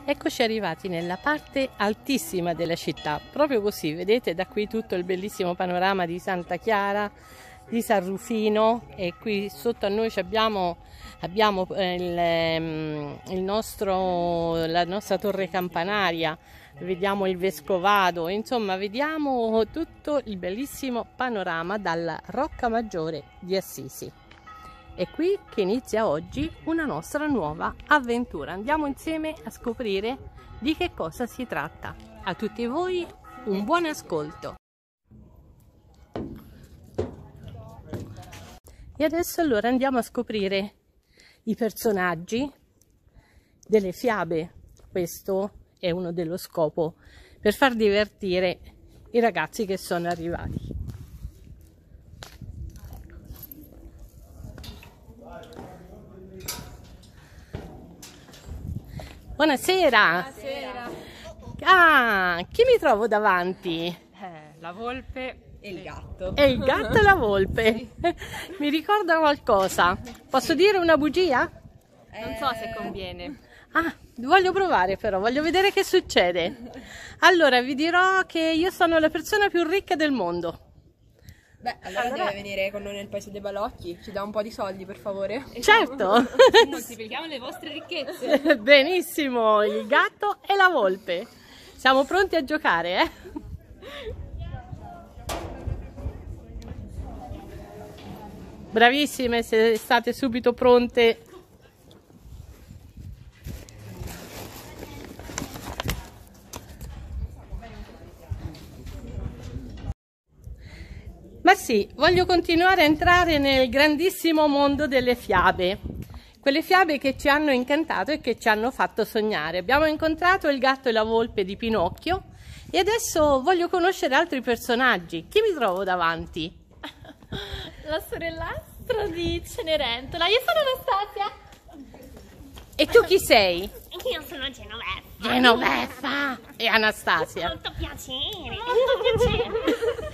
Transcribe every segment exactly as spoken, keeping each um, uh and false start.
Eccoci arrivati nella parte altissima della città, proprio così, vedete da qui tutto il bellissimo panorama di Santa Chiara, di San Rufino, e qui sotto a noi abbiamo, abbiamo il, il nostro, la nostra torre campanaria, vediamo il Vescovado, insomma vediamo tutto il bellissimo panorama dalla Rocca Maggiore di Assisi. È qui che inizia oggi una nostra nuova avventura. Andiamo insieme a scoprire di che cosa si tratta. A tutti voi un buon ascolto. E adesso allora andiamo a scoprire i personaggi delle fiabe. Questo è uno dello scopo, per far divertire i ragazzi che sono arrivati. Buonasera. Buonasera. Ah, chi mi trovo davanti? Eh, la volpe e il gatto. È il gatto e la volpe. Sì. Mi ricorda qualcosa. Posso dire una bugia? Eh... Non so se conviene. Ah, voglio provare però, voglio vedere che succede. Allora, vi dirò che io sono la persona più ricca del mondo. Beh, allora, allora deve venire con noi nel paese dei balocchi, ci dà un po' di soldi per favore. Certo! Moltiplichiamo le vostre ricchezze. Benissimo, il gatto e la volpe. Siamo pronti a giocare, eh? Bravissime, se state subito pronte. Ma sì, voglio continuare a entrare nel grandissimo mondo delle fiabe, quelle fiabe che ci hanno incantato e che ci hanno fatto sognare. Abbiamo incontrato il gatto e la volpe di Pinocchio e adesso voglio conoscere altri personaggi. Chi mi trovo davanti? La sorellastra di Cenerentola, io sono Anastasia. E tu chi sei? Io sono Genoveffa. Genoveffa e Anastasia. Molto piacere, molto piacere.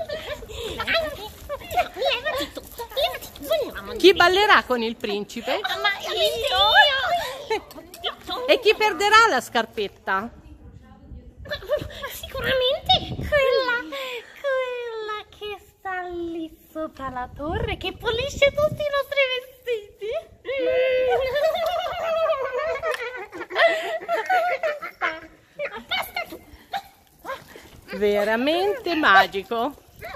Levati tu, levati tu, vogliamo. Chi ballerà con il principe? Ma io, io. E chi perderà la scarpetta? Sicuramente quella, quella che sta lì sopra la torre, che pulisce tutti i nostri vestiti. Basta tu. Veramente magico.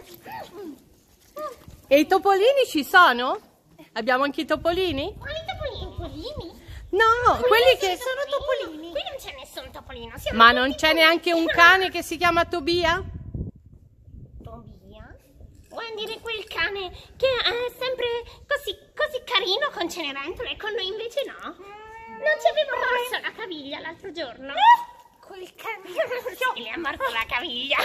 E i topolini ci sono? Abbiamo anche i topolini? Quali topolini? Topolini? No, quelli che sono topolini. Qui non c'è nessun topolino. Siamo Ma non c'è neanche un cane che si chiama Tobia? Tobia? Vuoi dire quel cane che è sempre così, così carino con Cenerentola e con noi invece no? Non ci aveva morso la caviglia l'altro giorno? Quel cane sì, le ha morso la caviglia.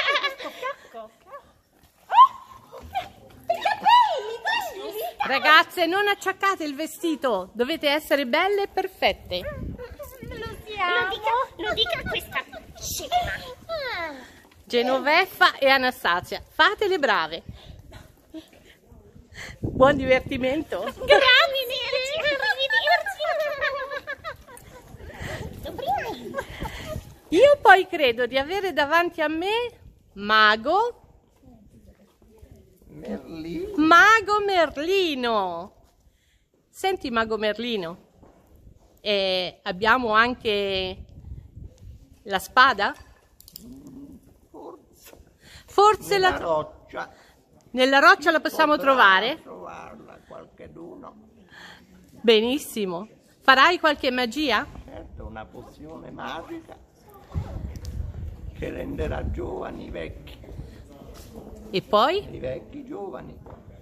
I capelli, ragazze, non acciaccate il vestito, dovete essere belle e perfette. Lo siamo. Lo dica, lo dica questa scema. Genoveffa e Anastasia, fate le brave. Buon divertimento. Grazie. Io poi credo di avere davanti a me Mago Merlino. Mago Merlino. Senti, Mago Merlino, e abbiamo anche la spada? Forse. Forse Nella la roccia. nella roccia la possiamo Potrà trovare? trovarla qualcheduno. Benissimo. Farai qualche magia? Certo, una pozione magica che renderà giovani i vecchi. E poi? I vecchi giovani.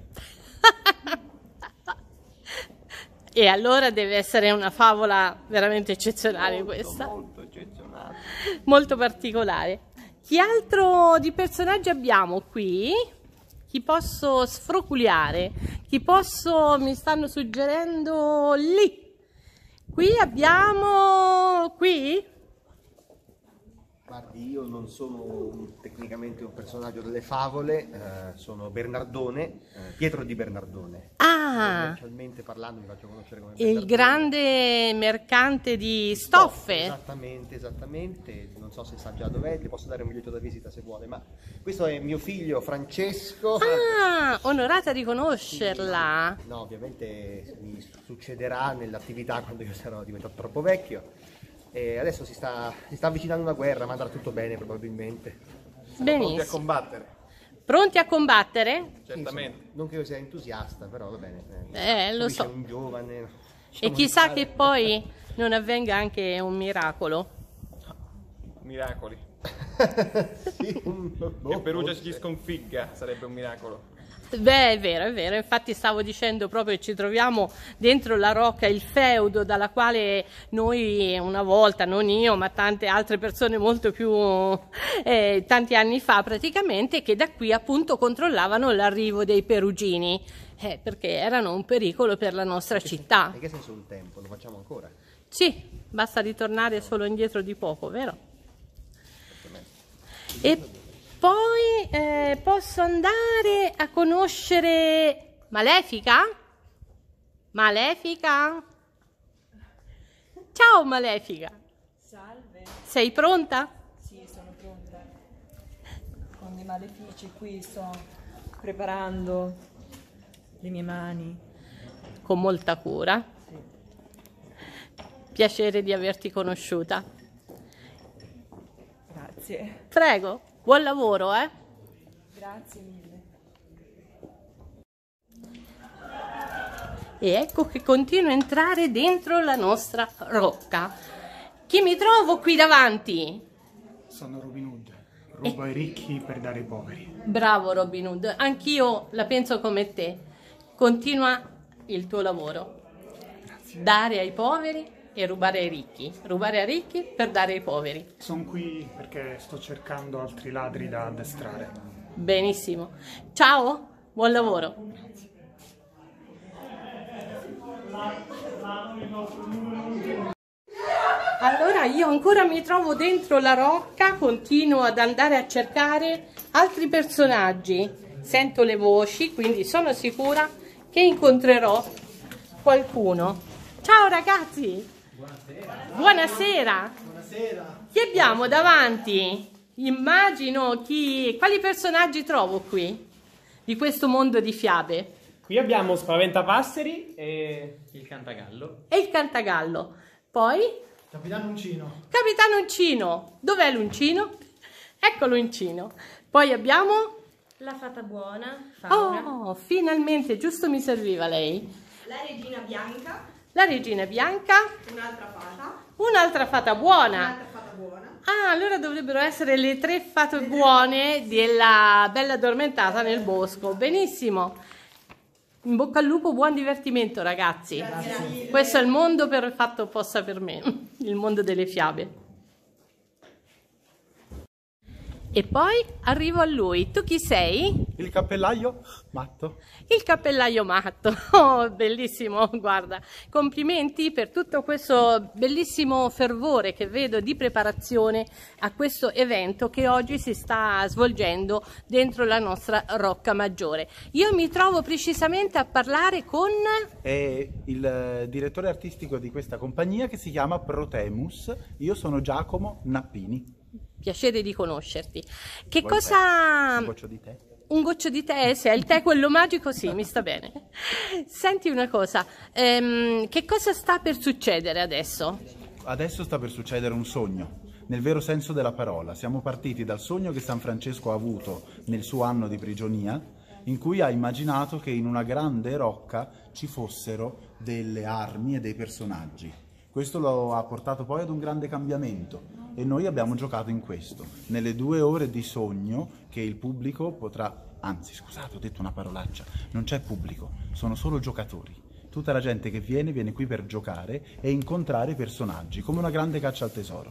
E allora deve essere una favola veramente eccezionale, Molto, questa. molto eccezionale. Molto particolare. Chi altro di personaggi abbiamo qui? Chi posso sfroculiare? Chi posso, mi stanno suggerendo lì? Qui abbiamo, qui? Guardi, io non sono un- tecnicamente un personaggio delle favole, eh, sono Bernardone, eh, Pietro di Bernardone. Ah, Commercialmente parlando mi faccio conoscere come il Bernardone. grande mercante di stoffe. Esattamente, esattamente, non so se sa già dov'è, le posso dare un biglietto da visita se vuole, ma questo è mio figlio Francesco. Ah, onorata di conoscerla. No, ovviamente mi succederà nell'attività quando io sarò diventato troppo vecchio. E adesso si sta, si sta avvicinando una guerra, ma andrà tutto bene probabilmente. Pronti a Benissimo. combattere, Pronti a combattere? certamente. Insomma, non che io sia entusiasta, però va bene. Eh, lo Lui so. c'è un giovane. E diciamo, chissà di che poi non avvenga anche un miracolo. Miracoli. fare- Sì, un- boh, Che Perugia forse. ci sconfigga sarebbe un miracolo. Beh, è vero, è vero, infatti stavo dicendo proprio che ci troviamo dentro la Rocca, il feudo dalla quale noi una volta, non io, ma tante altre persone molto più, eh, tanti anni fa praticamente, che da qui appunto controllavano l'arrivo dei perugini, eh, perché erano un pericolo per la nostra città. In che senso un tempo? Lo facciamo ancora? Sì, basta ritornare solo indietro di poco, vero? E poi eh, posso andare a conoscere Malefica? Malefica? Ciao Malefica! Salve, Sei pronta? sì, sono pronta. Con i malefici qui sto preparando le mie mani. Con molta cura. Piacere di averti conosciuta. Grazie. Prego, buon lavoro, eh? Grazie mille. E ecco che continuo a entrare dentro la nostra rocca. Chi mi trovo qui davanti? Sono Robin Hood, rubo ai ricchi per dare ai poveri. Bravo Robin Hood, anch'io la penso come te. Continua il tuo lavoro. Dare ai poveri e rubare ai ricchi. Rubare ai ricchi per dare ai poveri. Sono qui perché sto cercando altri ladri da addestrare. Benissimo. Ciao, buon lavoro. Allora io ancora mi trovo dentro la rocca, continuo ad andare a cercare altri personaggi. Sento le voci, quindi sono sicura che incontrerò qualcuno. Ciao ragazzi! Buonasera! Buonasera! Buonasera! Chi abbiamo davanti? Immagino chi... Quali personaggi trovo qui? Di questo mondo di fiabe? Qui abbiamo Spaventapasseri e il Cantagallo. E il Cantagallo. Poi... Capitano Uncino. Capitano Uncino. Dov'è l'Uncino? Ecco l'Uncino. Poi abbiamo... La fata buona, Fauna. Oh, finalmente, giusto mi serviva lei. La regina bianca, La regina bianca, un'altra fata, un'altra fata buona. un'altra fata buona. Ah, allora dovrebbero essere le tre fate buone della Bella Addormentata nel bosco. Benissimo. In bocca al lupo, buon divertimento ragazzi. Grazie. Questo è il mondo per fatto apposta per me, il mondo delle fiabe. E poi arrivo a lui. Tu chi sei? Il cappellaio matto. Il cappellaio matto. Oh, bellissimo, guarda. Complimenti per tutto questo bellissimo fervore che vedo di preparazione a questo evento che oggi si sta svolgendo dentro la nostra Rocca Maggiore. Io mi trovo precisamente a parlare con... È il direttore artistico di questa compagnia che si chiama Protemus. Io sono Giacomo Nappini. Piacere di conoscerti. Che Vuoi cosa... Un goccio di tè? Un goccio di tè, se è il tè quello magico, sì, mi sta bene. Senti una cosa, ehm, che cosa sta per succedere adesso? Adesso sta per succedere un sogno, nel vero senso della parola. Siamo partiti dal sogno che San Francesco ha avuto nel suo anno di prigionia, in cui ha immaginato che in una grande rocca ci fossero delle armi e dei personaggi. Questo lo ha portato poi ad un grande cambiamento e noi abbiamo giocato in questo. Nelle due ore di sogno che il pubblico potrà... Anzi, scusate, ho detto una parolaccia. Non c'è pubblico, sono solo giocatori. Tutta la gente che viene, viene qui per giocare e incontrare personaggi, come una grande caccia al tesoro.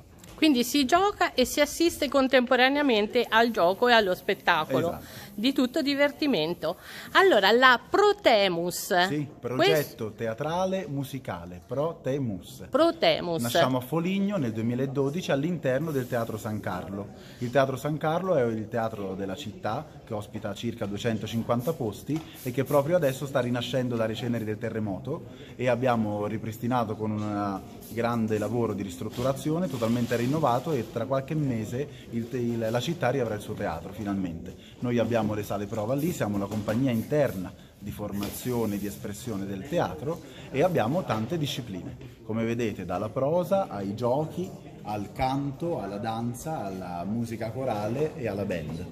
quindi si gioca e si assiste contemporaneamente al gioco e allo spettacolo. Esatto. Di tutto divertimento. Allora, la Protemus. Sì, progetto teatrale musicale, Protemus. Protemus. Nasciamo a Foligno nel duemiladodici all'interno del Teatro San Carlo. Il Teatro San Carlo è il teatro della città che ospita circa duecentocinquanta posti e che proprio adesso sta rinascendo dalle ceneri del terremoto, e abbiamo ripristinato con un grande lavoro di ristrutturazione, totalmente rinnovato, e tra qualche mese il, il, la città riavrà il suo teatro finalmente. Noi abbiamo le sale prova lì, siamo la compagnia interna di formazione e di espressione del teatro, e abbiamo tante discipline, come vedete, dalla prosa ai giochi, al canto, alla danza, alla musica corale e alla band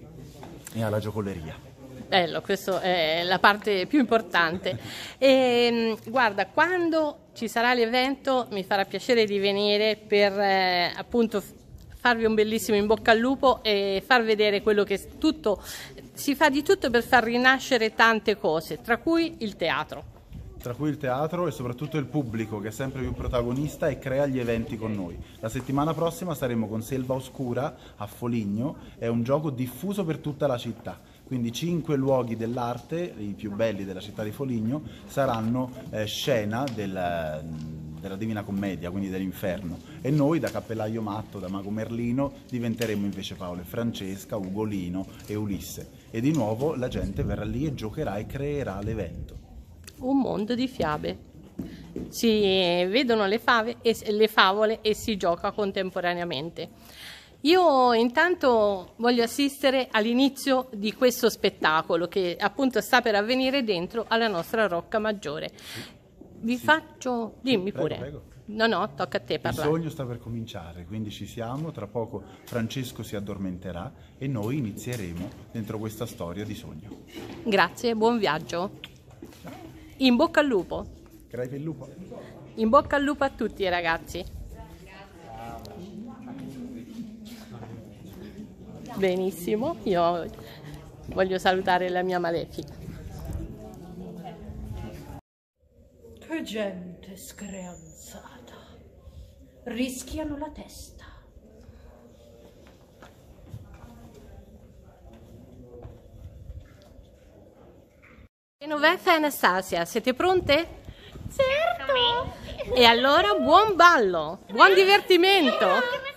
e alla giocoleria. Bello, questa è la parte più importante. E, guarda, quando ci sarà l'evento mi farà piacere di venire per eh, appunto farvi un bellissimo in bocca al lupo e far vedere quello che tutto si fa, di tutto per far rinascere tante cose, tra cui il teatro. Tra cui il teatro e soprattutto il pubblico, che è sempre più protagonista e crea gli eventi con noi. La settimana prossima saremo con Selva Oscura a Foligno, è un gioco diffuso per tutta la città. Quindi cinque luoghi dell'arte, i più belli della città di Foligno, saranno eh, scena del, della Divina Commedia, quindi dell'inferno. E noi da Cappellaio Matto, da Mago Merlino, diventeremo invece Paolo e Francesca, Ugolino e Ulisse. E di nuovo la gente verrà lì e giocherà e creerà l'evento. Un mondo di fiabe. Si vedono le, fave e, le favole e si gioca contemporaneamente. Io intanto voglio assistere all'inizio di questo spettacolo che appunto sta per avvenire dentro alla nostra Rocca Maggiore. Vi sì. faccio... Dimmi prego, pure. Prego. No, no, tocca a te parlare. Il sogno sta per cominciare, quindi ci siamo, tra poco Francesco si addormenterà e noi inizieremo dentro questa storia di sogno. Grazie, buon viaggio. In bocca al lupo. Crepi il lupo. In bocca al lupo a tutti, ragazzi. Benissimo, io voglio salutare la mia Malefica. Che gente screanzata. Rischiano la testa. Genoveffa e Anastasia, siete pronte? Certo! E allora buon ballo, buon divertimento!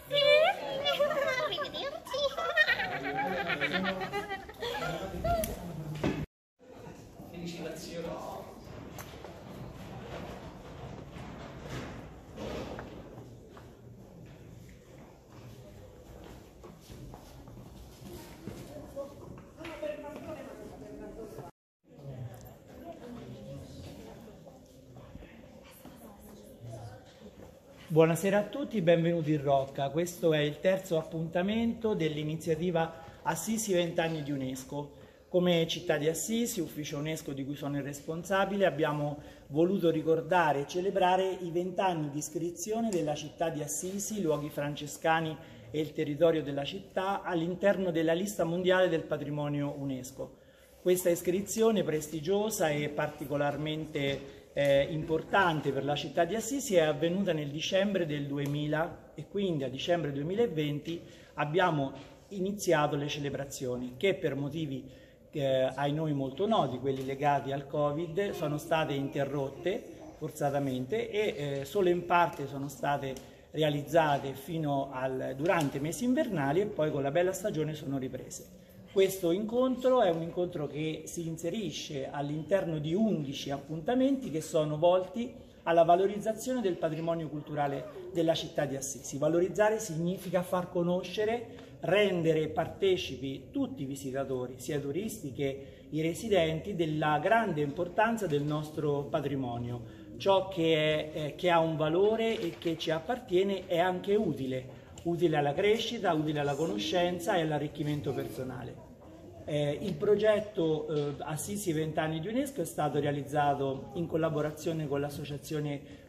Buonasera a tutti, benvenuti in Rocca. Questo è il terzo appuntamento dell'iniziativa Assisi vent'anni di UNESCO. Come città di Assisi, ufficio UNESCO di cui sono il responsabile, abbiamo voluto ricordare e celebrare i vent'anni di iscrizione della città di Assisi, i luoghi francescani e il territorio della città all'interno della lista mondiale del patrimonio UNESCO. Questa iscrizione prestigiosa e particolarmente Eh, importante per la città di Assisi è avvenuta nel dicembre del duemila e quindi a dicembre duemilaventi abbiamo iniziato le celebrazioni che per motivi eh, ai noi molto noti, quelli legati al Covid, sono state interrotte forzatamente e eh, solo in parte sono state realizzate fino al, durante i mesi invernali e poi con la bella stagione sono riprese. Questo incontro è un incontro che si inserisce all'interno di undici appuntamenti che sono volti alla valorizzazione del patrimonio culturale della città di Assisi. Valorizzare significa far conoscere, rendere partecipi tutti i visitatori, sia turisti che i residenti, della grande importanza del nostro patrimonio. Ciò che, è, eh, che ha un valore e che ci appartiene è anche utile. utile alla crescita, utile alla conoscenza e all'arricchimento personale. Eh, il progetto eh, Assisi vent'anni di UNESCO è stato realizzato in collaborazione con l'associazione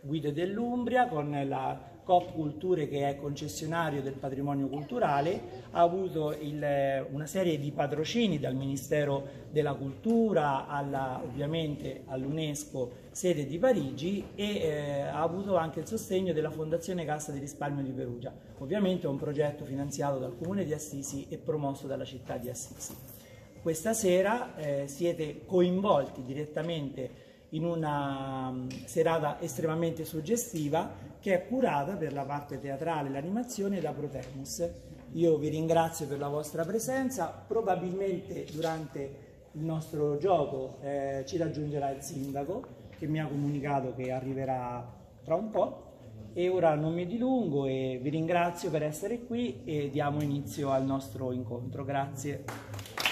Guide dell'Umbria, con la Coop Culture, che è concessionario del patrimonio culturale, ha avuto il, una serie di patrocini dal Ministero della Cultura, alla, ovviamente all'UNESCO sede di Parigi, e eh, ha avuto anche il sostegno della Fondazione Cassa di Risparmio di Perugia. Ovviamente è un progetto finanziato dal Comune di Assisi e promosso dalla città di Assisi. Questa sera eh, siete coinvolti direttamente in una serata estremamente suggestiva che è curata per la parte teatrale e l'animazione da Protemus. Io vi ringrazio per la vostra presenza. Probabilmente durante il nostro gioco eh, ci raggiungerà il sindaco, che mi ha comunicato che arriverà tra un po', e ora non mi dilungo e vi ringrazio per essere qui e diamo inizio al nostro incontro. Grazie.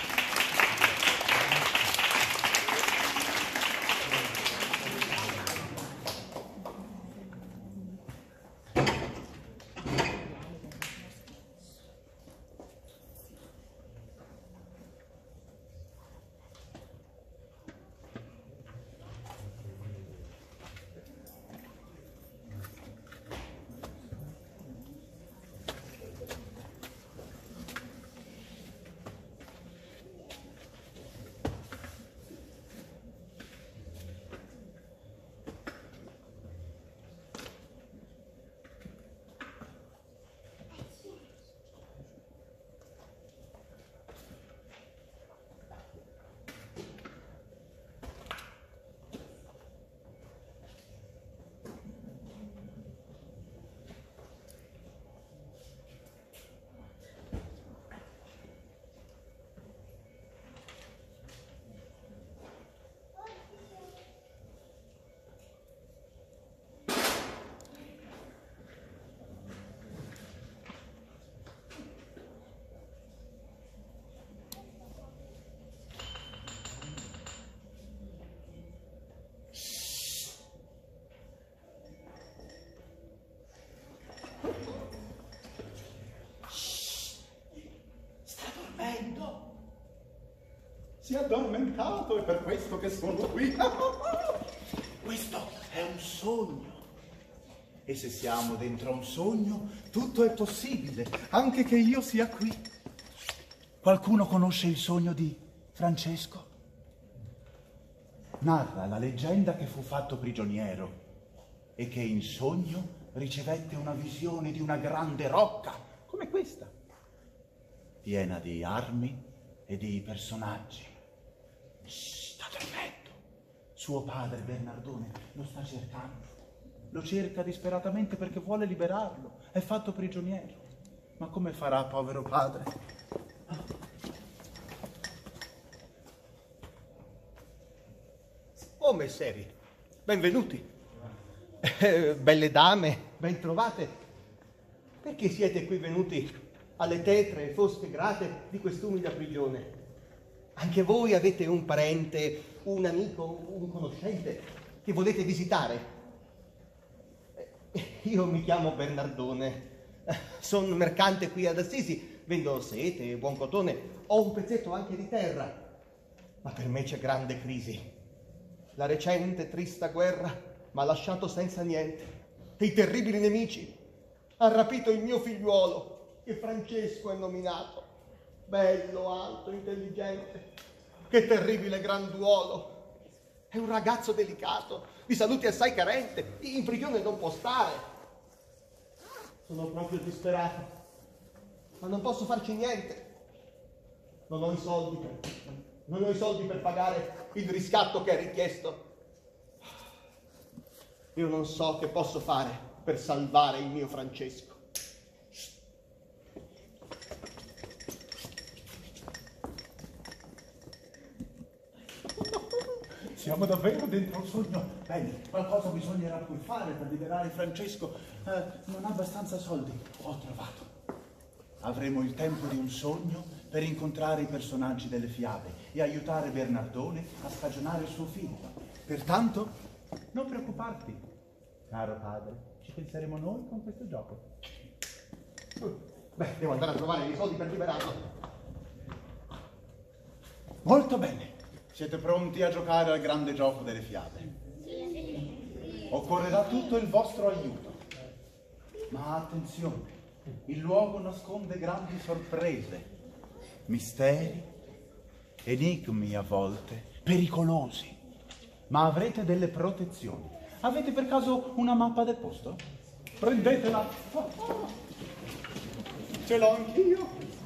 Si è addormentato, è per questo che sono qui. Questo è un sogno. E se siamo dentro a un sogno, tutto è possibile, anche che io sia qui. Qualcuno conosce il sogno di Francesco? Narra la leggenda che fu fatto prigioniero e che in sogno ricevette una visione di una grande rocca, come questa, piena di armi e di personaggi. Sta dormendo. Suo padre Bernardone lo sta cercando. Lo cerca disperatamente perché vuole liberarlo. È fatto prigioniero. Ma come farà, povero padre? Oh, messeri, benvenuti. Eh, belle dame, ben trovate. Perché siete qui venuti alle tetre e fosche grate di quest'umida prigione? Anche voi avete un parente, un amico, un conoscente che volete visitare? Io mi chiamo Bernardone, sono mercante qui ad Assisi, vendo sete, buon cotone, ho un pezzetto anche di terra, ma per me c'è grande crisi. La recente trista guerra mi ha lasciato senza niente e i terribili nemici hanno rapito il mio figliuolo, che Francesco è nominato. Bello, alto, intelligente, che terribile granduolo. È un ragazzo delicato, di salute assai carente, in prigione non può stare. Sono proprio disperato, ma non posso farci niente. Non ho i soldi per, non ho i soldi per pagare il riscatto che è richiesto. Io non so che posso fare per salvare il mio Francesco. Siamo davvero dentro un sogno. Bene, qualcosa bisognerà pur fare per liberare Francesco. Eh, non ha abbastanza soldi. Ho trovato. Avremo il tempo di un sogno per incontrare i personaggi delle fiabe e aiutare Bernardone a scagionare il suo figlio. Pertanto, non preoccuparti, caro padre. Ci penseremo noi con questo gioco. Beh, devo andare a trovare i soldi per liberarlo. Molto bene. Siete pronti a giocare al grande gioco delle fiabe? Sì. occorrerà tutto il vostro aiuto. Ma attenzione, il luogo nasconde grandi sorprese, misteri, enigmi a volte, pericolosi. Ma avrete delle protezioni. Avete per caso una mappa del posto? Prendetela. Ce l'ho anch'io.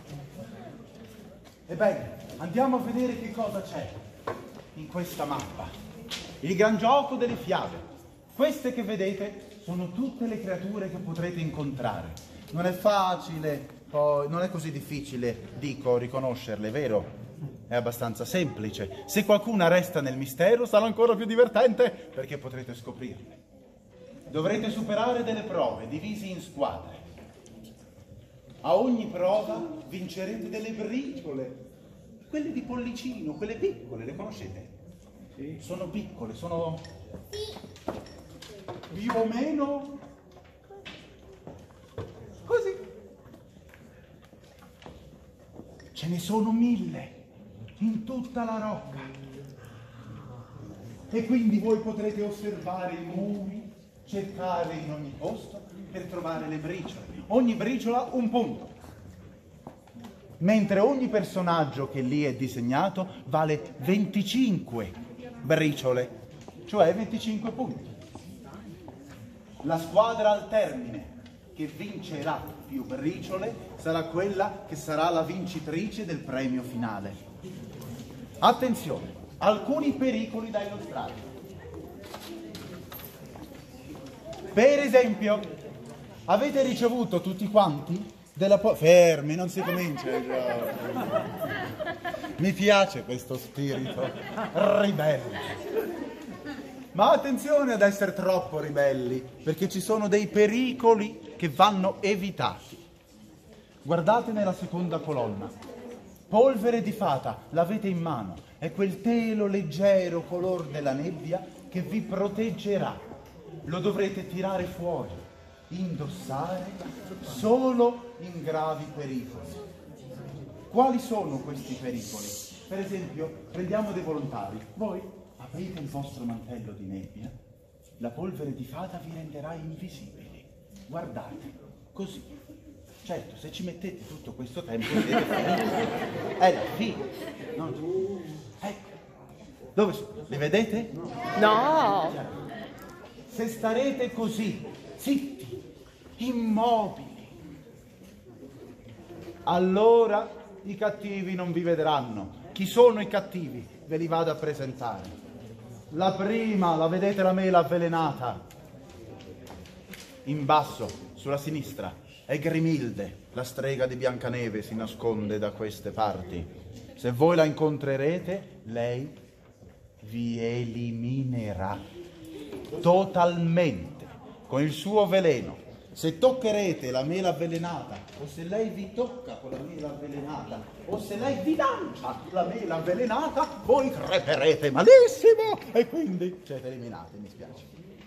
Ebbene, andiamo a vedere che cosa c'è in questa mappa. Il gran gioco delle fiabe. Queste che vedete sono tutte le creature che potrete incontrare. Non è facile, poi non è così difficile, dico, riconoscerle, vero? È abbastanza semplice. Se qualcuna resta nel mistero sarà ancora più divertente perché potrete scoprirle. Dovrete superare delle prove divisi in squadre. A ogni prova vincerete delle briciole, quelle di pollicino, quelle piccole, le conoscete? Sì. Sono piccole, sono più o meno così. Ce ne sono mille in tutta la rocca. E quindi voi potrete osservare i muri, cercare in ogni posto per trovare le briciole. Ogni briciola un punto. Mentre ogni personaggio che lì è disegnato vale venticinque briciole, cioè venticinque punti. La squadra al termine che vincerà più briciole sarà quella che sarà la vincitrice del premio finale. Attenzione, alcuni pericoli da illustrare. Per esempio, avete ricevuto tutti quanti della po- fermi, non si comincia il gioco. Mi piace questo spirito ribelle. Ma attenzione ad essere troppo ribelli, perché ci sono dei pericoli che vanno evitati. Guardate nella seconda colonna. Polvere di fata, l'avete in mano. È quel telo leggero color della nebbia che vi proteggerà. Lo dovrete tirare fuori, indossare solo in gravi pericoli. Quali sono questi pericoli? Per esempio, prendiamo dei volontari. Voi aprite il vostro mantello di nebbia, la polvere di fata vi renderà invisibili. Guardate, così. Certo, se ci mettete tutto questo tempo vedete fare. È la fine. No. Ecco. Dove sono? Li vedete? No! Se starete così, zitti, immobili, allora i cattivi non vi vedranno. Chi sono i cattivi? Ve li vado a presentare. La prima, la vedete la mela avvelenata? In basso, sulla sinistra, è Grimilde, la strega di Biancaneve si nasconde da queste parti. Se voi la incontrerete, lei vi eliminerà totalmente con il suo veleno. Se toccherete la mela avvelenata, o se lei vi tocca con la mela avvelenata, o se lei vi lancia la mela avvelenata, voi creperete malissimo e quindi siete eliminati, mi spiace.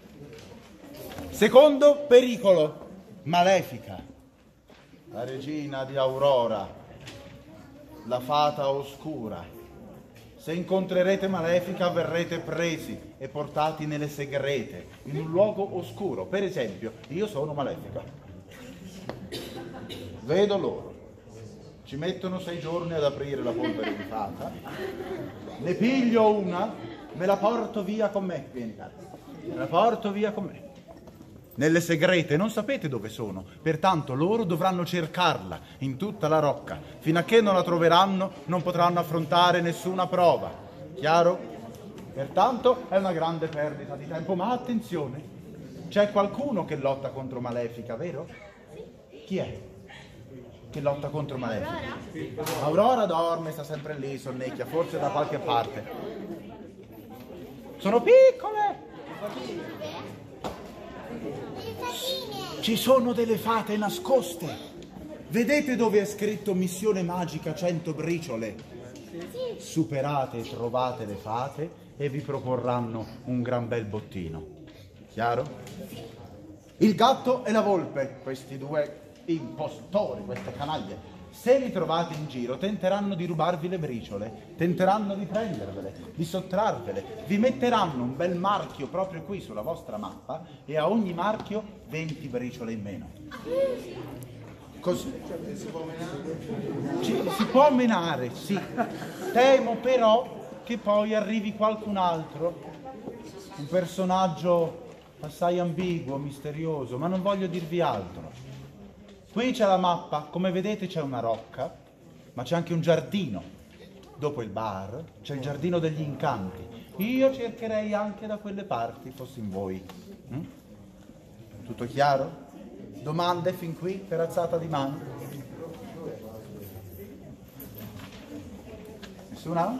Secondo pericolo, Malefica, la regina di Aurora, la fata oscura. Se incontrerete Malefica verrete presi e portati nelle segrete, in un luogo oscuro. Per esempio, io sono Malefica. Vedo loro. Ci mettono sei giorni ad aprire la polvere di fata. Ne piglio una, me la porto via con me. Vieni, cara. Me la porto via con me. Nelle segrete non sapete dove sono, pertanto loro dovranno cercarla in tutta la rocca. Fino a che non la troveranno non potranno affrontare nessuna prova. Chiaro? Pertanto è una grande perdita di tempo, ma attenzione, c'è qualcuno che lotta contro Malefica, vero? Chi è che lotta contro Malefica? Aurora dorme, sta sempre lì, sonnecchia, forse da qualche parte. Sono piccole! Ci sono delle fate nascoste. Vedete dove è scritto missione magica cento briciole? Superate e trovate le fate e vi proporranno un gran bel bottino. Chiaro? Il gatto e la volpe, questi due impostori, queste canaglie, Se li trovate in giro, tenteranno di rubarvi le briciole, tenteranno di prendervele, di sottrarvele, vi metteranno un bel marchio proprio qui sulla vostra mappa e a ogni marchio venti briciole in meno. Così. Ci, si può menare, sì. Temo però che poi arrivi qualcun altro, un personaggio assai ambiguo, misterioso, ma non voglio dirvi altro. Qui c'è la mappa, come vedete c'è una rocca, ma c'è anche un giardino. Dopo il bar c'è il giardino degli incanti. Io cercherei anche da quelle parti, fossi in voi. Mm? Tutto chiaro? Domande fin qui per alzata di mano? Nessuna?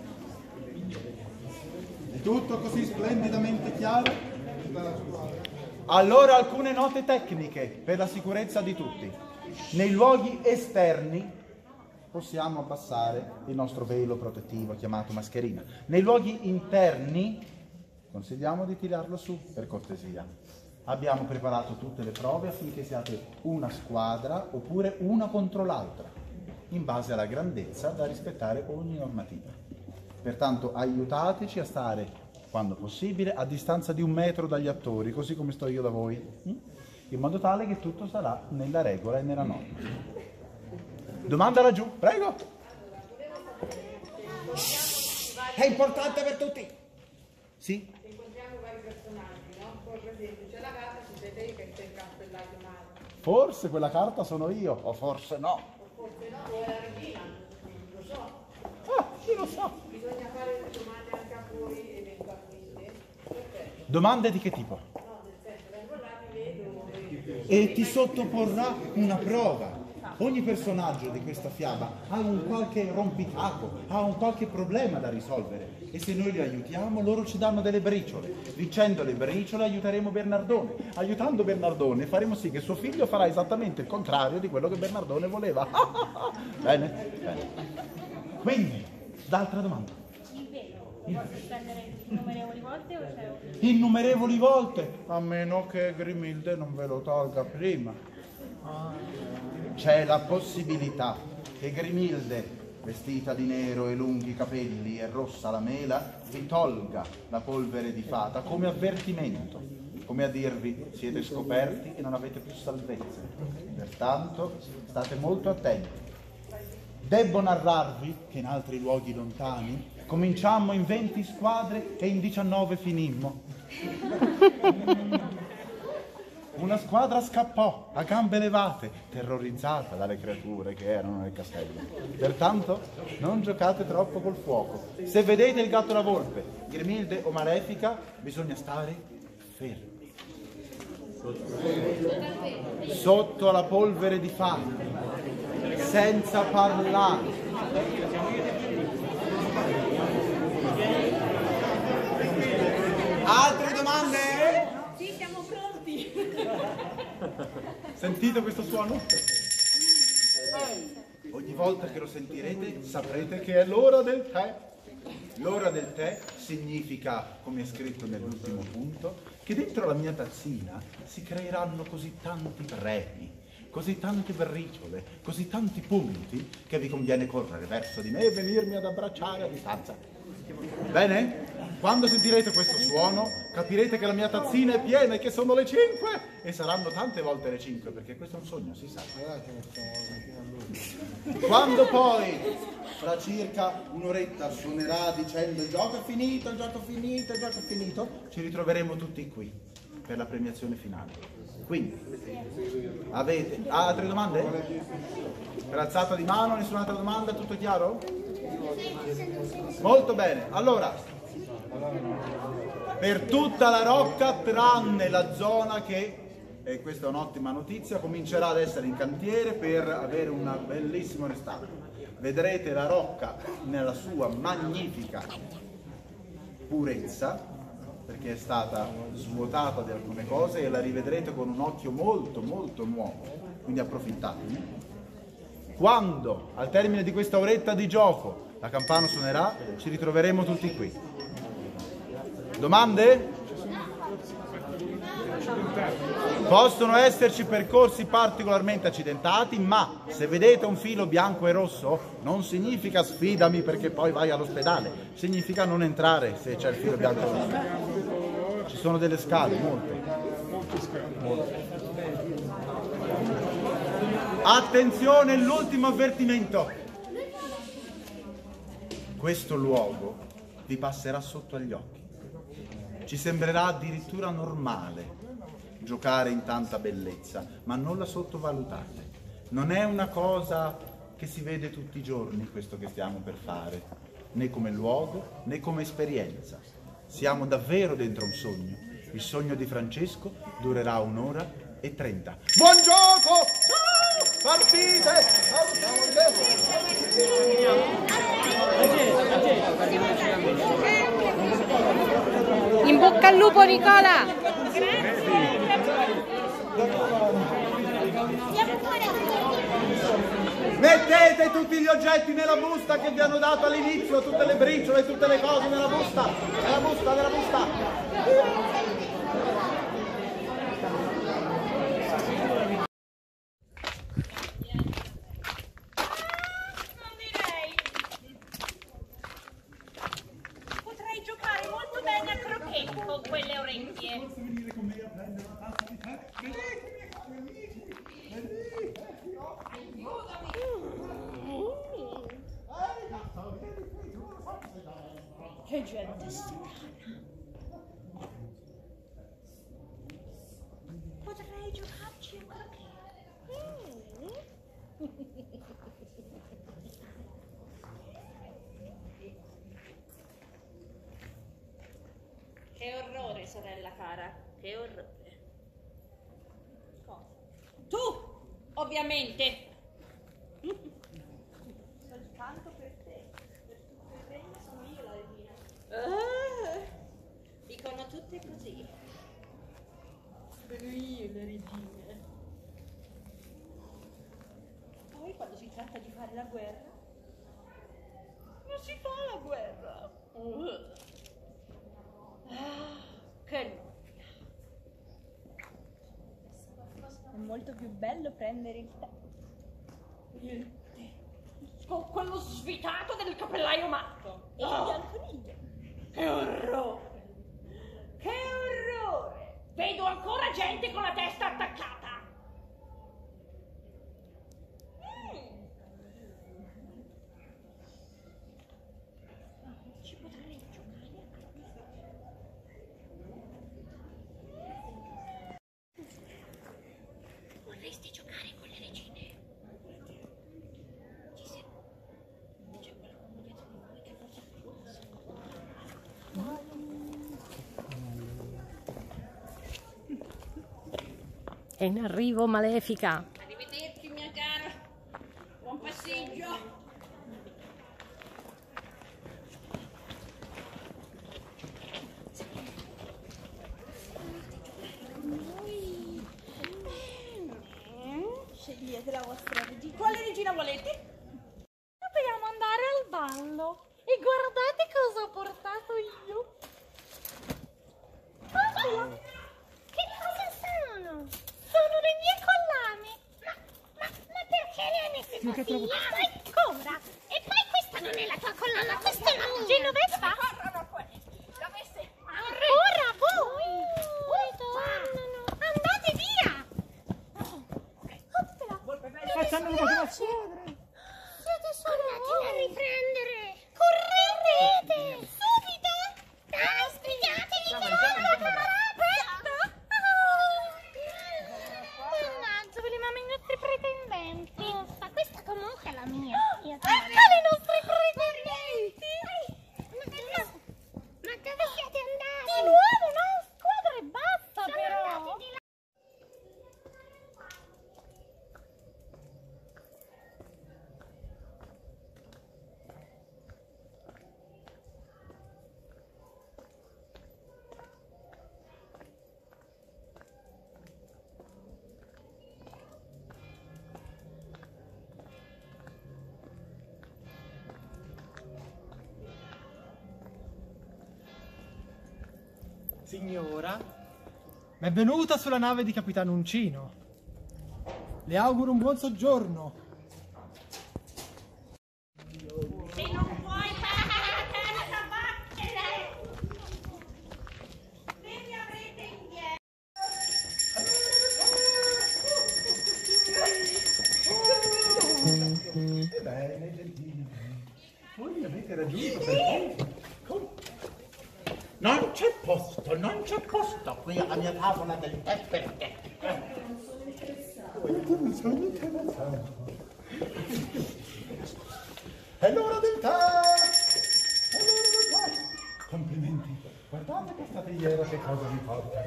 È tutto così splendidamente chiaro? Allora alcune note tecniche per la sicurezza di tutti. Nei luoghi esterni possiamo abbassare il nostro velo protettivo chiamato mascherina. Nei luoghi interni consigliamo di tirarlo su per cortesia. Abbiamo preparato tutte le prove affinché siate una squadra oppure una contro l'altra, in base alla grandezza da rispettare ogni normativa. Pertanto aiutateci a stare, quando possibile, a distanza di un metro dagli attori, così come sto io da voi, in modo tale che tutto sarà nella regola e nella norma. Domanda laggiù, prego. È importante per tutti. Sì? Incontriamo vari personaggi, no? Per esempio, c'è la carta, ci sei te che sei il castellato male. Forse quella carta sono io, o forse no. O forse no, o è la regina, lo so. Ah, chi lo sa. Bisogna fare le domande anche a voi eventualmente. Perfetto. Domande di che tipo? No, nel senso, vengo là, ti vedo E ti sottoporrà una prova. Ogni personaggio di questa fiaba ha un qualche rompicapo, ha un qualche problema da risolvere e se noi li aiutiamo loro ci danno delle briciole. Vincendo le briciole aiuteremo Bernardone. Aiutando Bernardone faremo sì che suo figlio farà esattamente il contrario di quello che Bernardone voleva. Bene? Bene. Quindi, d'altra domanda. Il velo posso spendere innumerevoli volte o c'è un... Innumerevoli volte, a meno che Grimilde non ve lo tolga prima. C'è la possibilità che Grimilde, vestita di nero e lunghi capelli e rossa la mela, vi tolga la polvere di fata come avvertimento, come a dirvi siete scoperti e non avete più salvezza. Pertanto state molto attenti. Debbo narrarvi che in altri luoghi lontani cominciammo in venti squadre e in diciannove finimmo. Una squadra scappò a gambe levate, terrorizzata dalle creature che erano nel castello. Pertanto non giocate troppo col fuoco. Se vedete il gatto e la volpe, Grimilde o Malefica, bisogna stare fermi. Sotto la polvere di fata, senza parlare. Altre domande? Sì, siamo pronti. Sentite questo suono? Ogni volta che lo sentirete saprete che è l'ora del tè. L'ora del tè significa, come è scritto nell'ultimo punto, che dentro la mia tazzina si creeranno così tanti premi, così tante briciole, così tanti punti che vi conviene correre verso di me e venirmi ad abbracciare a distanza. Bene? Quando sentirete questo suono capirete che la mia tazzina è piena e che sono le cinque e saranno tante volte le cinque perché questo è un sogno, si sa. Quando poi fra circa un'oretta suonerà dicendo il gioco è finito, il gioco è finito, il gioco è finito, ci ritroveremo tutti qui per la premiazione finale. Quindi avete altre domande? Per alzata di mano, nessun'altra domanda, tutto chiaro? Molto bene, allora per tutta la rocca tranne la zona che, e questa è un'ottima notizia, comincerà ad essere in cantiere per avere un bellissimo restauro. Vedrete la rocca nella sua magnifica purezza perché è stata svuotata di alcune cose e la rivedrete con un occhio molto molto nuovo, quindi approfittatene. Quando al termine di questa oretta di gioco la campana suonerà ci ritroveremo tutti qui. Domande? Possono esserci percorsi particolarmente accidentati, ma se vedete un filo bianco e rosso non significa sfidami perché poi vai all'ospedale, significa non entrare se c'è il filo bianco e rosso. Ci sono delle scale, molte. molte. Attenzione, l'ultimo avvertimento. Questo luogo vi passerà sotto agli occhi. Ci sembrerà addirittura normale giocare in tanta bellezza, ma non la sottovalutate. Non è una cosa che si vede tutti i giorni questo che stiamo per fare, né come luogo né come esperienza. Siamo davvero dentro un sogno. Il sogno di Francesco durerà un'ora e trenta. Buon gioco! Partite! In bocca al lupo, Nicola! Mettete tutti gli oggetti nella busta che vi hanno dato all'inizio, tutte le briciole, tutte le cose nella busta, nella busta, nella busta. Potrei giocare molto bene a croquet con quelle orecchie. Che gente strana. Potrei giocarci a croquet. Che orrore, sorella cara, che orrore. Cosa? Tu, ovviamente. Soltanto per te. Per tutto il regno sono io la regina. Ah, dicono tutte così. Sono io le regine. Poi quando si tratta di fare la guerra, Non si fa la guerra. uh, Ah, che È molto più bello prendere il tè. il tè. Con quello svitato del cappellaio matto. E Ah, al coniglio. che orrore. Che orrore. Vedo ancora gente con la testa attaccata. Ci potrei giocare a croquet. Vorresti giocare con le regine? Ci sei? C'è qualcuno dietro di voi che forse È in arrivo Malefica. arrivederci mia cara, buon passeggio. Scegliete la vostra regina. Quale regina volete? Dobbiamo andare al ballo. E guardate cosa ho portato io. Cosa? Che cosa sono? Sono le mie collane. Ma, ma, ma perché le hai messe così? Ancora? E poi questa non è la tua collana, questa è la mia. Genoveva? Corrono questi. L'avesse. Ancora voi? Ritornano. Andate via. Facciamo una motivazione. Siete solo voi. A riprendere. Correte. Subito. Dai, spiegatevi che ora. Aspetta. Mannaggia, volevamo i nostri pretendenti. Ma questa comunque è la mia. Ecco i nostri pretendenti. Ma, ma dove siete andati? Di nuovo, no? Squadra e basta, Sono però. andati di là. Signora, Benvenuta sulla nave di Capitano Uncino. Le auguro un buon soggiorno. Se non vuoi terra, vattene! Se mi avrete indietro! Ebbene, gentili, voi avete raggiunto perfetto. Non c'è posto, non c'è posto qui alla mia tavola del tè per te. Sono interessato. È l'ora del tè! È l'ora del tè! Complimenti. Guardate questa tagliera che cosa vi porta.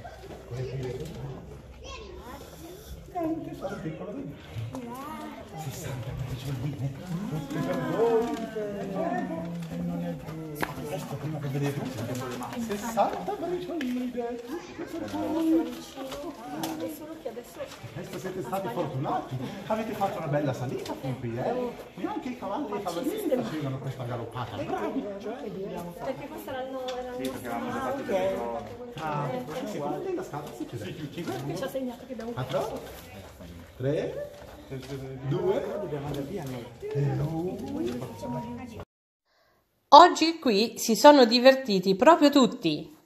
Niente, sono piccolo di sessanta bricioline. Tutte per voi. Non è più. Questo prima che vedete sessanta bricioline. Questo siete stati fortunati. Avete fatto una bella salita fin qui, eh? Neanche i cavalli e i cavalieri facevano questa galoppata. Bravi. Perché questa l'hanno Sì, perché l'hanno già fatta dentro. Ah, secondo te la scatola si chiude? Che ci ha segnato che abbiamo quattro, tre, due, dobbiamo andare via noi. Oggi qui si sono divertiti proprio tutti.